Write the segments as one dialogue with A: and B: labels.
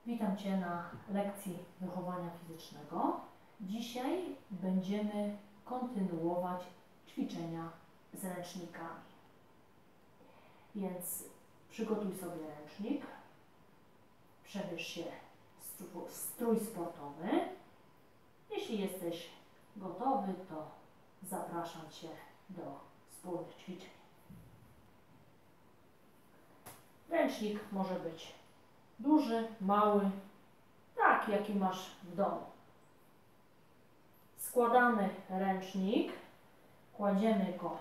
A: Witam Cię na lekcji wychowania fizycznego. Dzisiaj będziemy kontynuować ćwiczenia z ręcznikami. Więc przygotuj sobie ręcznik, przebierz się w strój sportowy. Jeśli jesteś gotowy, to zapraszam Cię do wspólnych ćwiczeń. Ręcznik może być duży, mały, tak jaki masz w domu. Składamy ręcznik, kładziemy go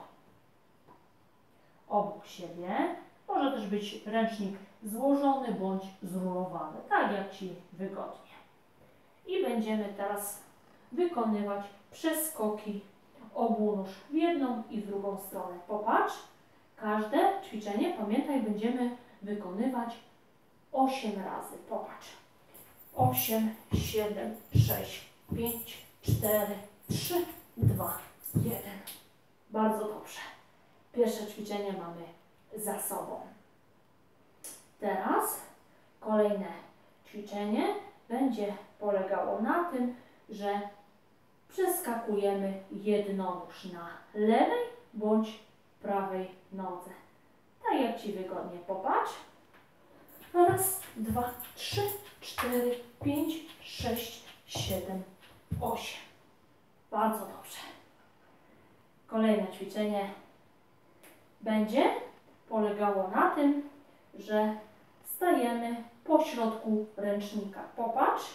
A: obok siebie. Może też być ręcznik złożony bądź zrulowany, tak jak Ci wygodnie. I będziemy teraz wykonywać przeskoki obu nóg w jedną i w drugą stronę. Popatrz, każde ćwiczenie, pamiętaj, będziemy wykonywać 8 razy. Popatrz. 8, 7, 6, 5, 4, 3, 2, 1. Bardzo dobrze. Pierwsze ćwiczenie mamy za sobą. Teraz kolejne ćwiczenie będzie polegało na tym, że przeskakujemy jednonóż na lewej bądź prawej nodze. Tak jak Ci wygodnie. Popatrz. Raz, 2, 3, 4, 5, 6, 7, 8. Bardzo dobrze. Kolejne ćwiczenie będzie polegało na tym, że stajemy po środku ręcznika. Popatrz.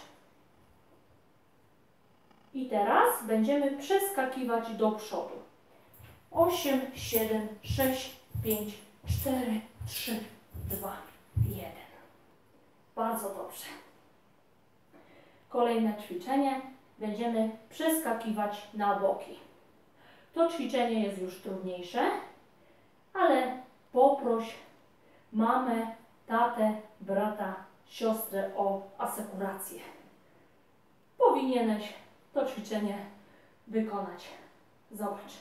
A: I teraz będziemy przeskakiwać do przodu. 8, 7, 6, 5, 4, 3, 2, 1. Bardzo dobrze. Kolejne ćwiczenie. Będziemy przeskakiwać na boki. To ćwiczenie jest już trudniejsze, ale poproś mamę, tatę, brata, siostrę o asekurację. Powinieneś to ćwiczenie wykonać. Zobacz.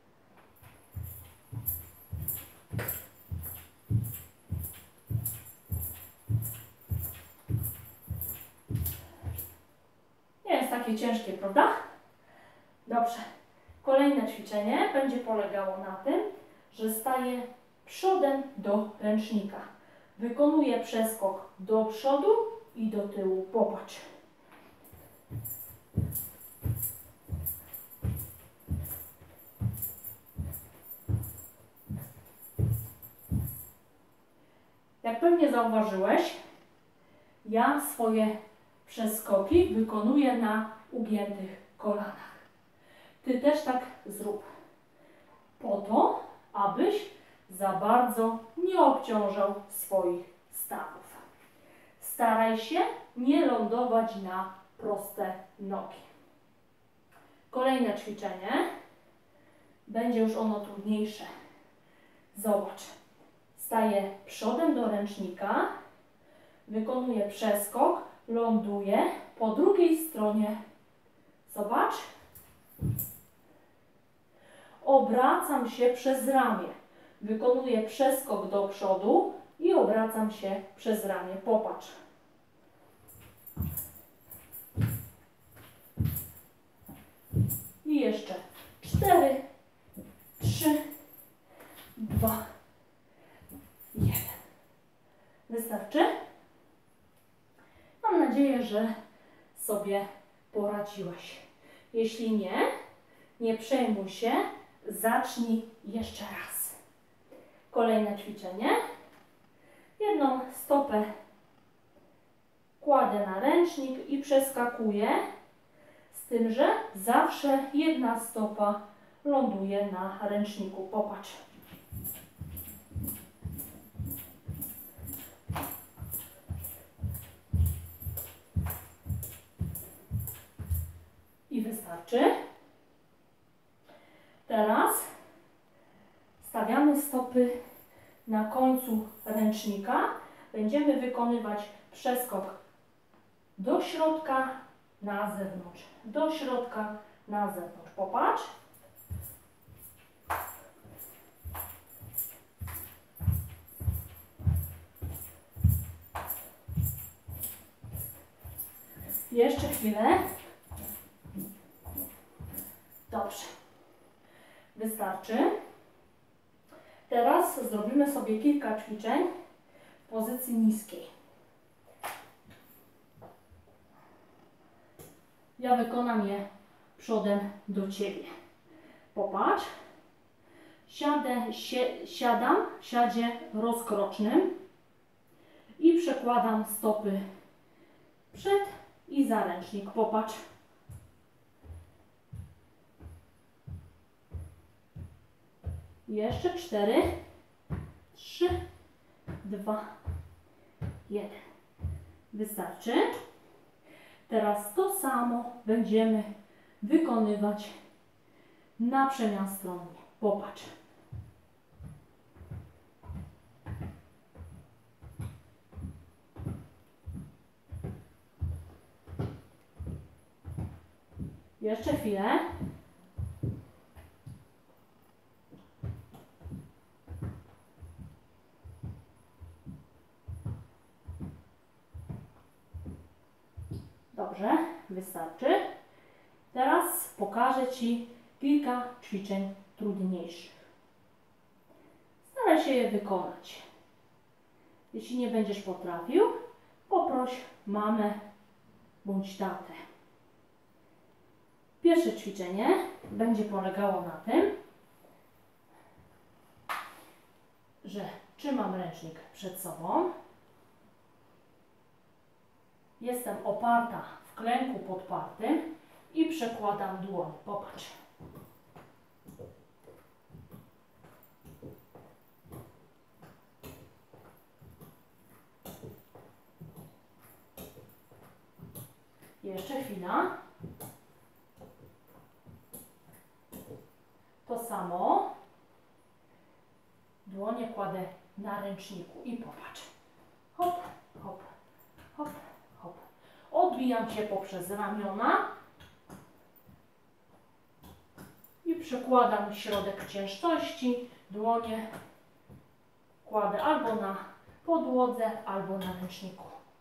A: Nie jest takie ciężkie, prawda? Dobrze. Kolejne ćwiczenie będzie polegało na tym, że staję przodem do ręcznika. Wykonuję przeskok do przodu i do tyłu. Popatrz. Jak pewnie zauważyłeś, ja swoje przeskoki wykonuję na ugiętych kolanach. Ty też tak zrób. Po to, abyś za bardzo nie obciążał swoich stawów. Staraj się nie lądować na proste nogi. Kolejne ćwiczenie będzie już ono trudniejsze. Zobacz. Staję przodem do ręcznika, wykonuję przeskok, ląduję po drugiej stronie. Zobacz. Obracam się przez ramię. Wykonuję przeskok do przodu i obracam się przez ramię. Popatrz. I jeszcze 4, 3, 2, 1. Wystarczy? Mam nadzieję, że sobie poradziłeś. Jeśli nie, nie przejmuj się, zacznij jeszcze raz. Kolejne ćwiczenie. Jedną stopę kładę na ręcznik i przeskakuję, z tym, że zawsze jedna stopa ląduje na ręczniku. Popatrz. I wystarczy. Teraz stawiamy stopy na końcu ręcznika. Będziemy wykonywać przeskok do środka, na zewnątrz. Do środka, na zewnątrz. Popatrz. Jeszcze chwilę. Dobrze. Wystarczy. Teraz zrobimy sobie kilka ćwiczeń w pozycji niskiej. Ja wykonam je przodem do Ciebie. Popatrz. Siadam w siadzie rozkrocznym i przekładam stopy przed i za ręcznik. Popatrz. Jeszcze 4, 3, 2, 1. Wystarczy. Teraz to samo będziemy wykonywać na przemian stronnie. Popatrz. Jeszcze chwilę. Dobrze, wystarczy. Teraz pokażę Ci kilka ćwiczeń trudniejszych. Staraj się je wykonać. Jeśli nie będziesz potrafił, poproś mamę bądź tatę. Pierwsze ćwiczenie będzie polegało na tym, że trzymam ręcznik przed sobą. Jestem oparta w klęku podpartym i przekładam dłoń. Popatrz. Jeszcze chwila. To samo. Dłonie kładę na ręczniku i popatrz. Hop, hop, hop, hop. Odbijam się poprzez ramiona i przekładam środek ciężkości. Dłonie kładę albo na podłodze, albo na ręczniku.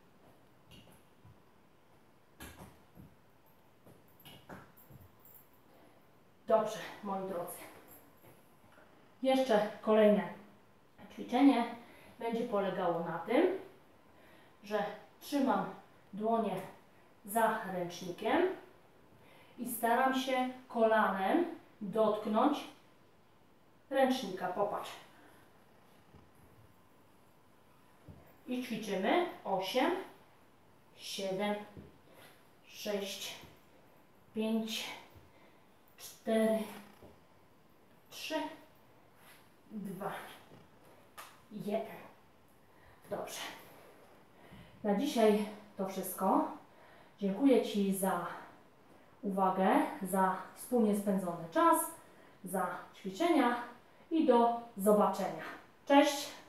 A: Dobrze, moi drodzy. Jeszcze kolejne ćwiczenie będzie polegało na tym, że trzymam dłonie za ręcznikiem i staram się kolanem dotknąć ręcznika. Popatrz. I ćwiczymy 8, 7, 6, 5, 4, 3, 2, 1. Dobrze. Na dzisiaj to wszystko. Dziękuję Ci za uwagę, za wspólnie spędzony czas, za ćwiczenia i do zobaczenia. Cześć!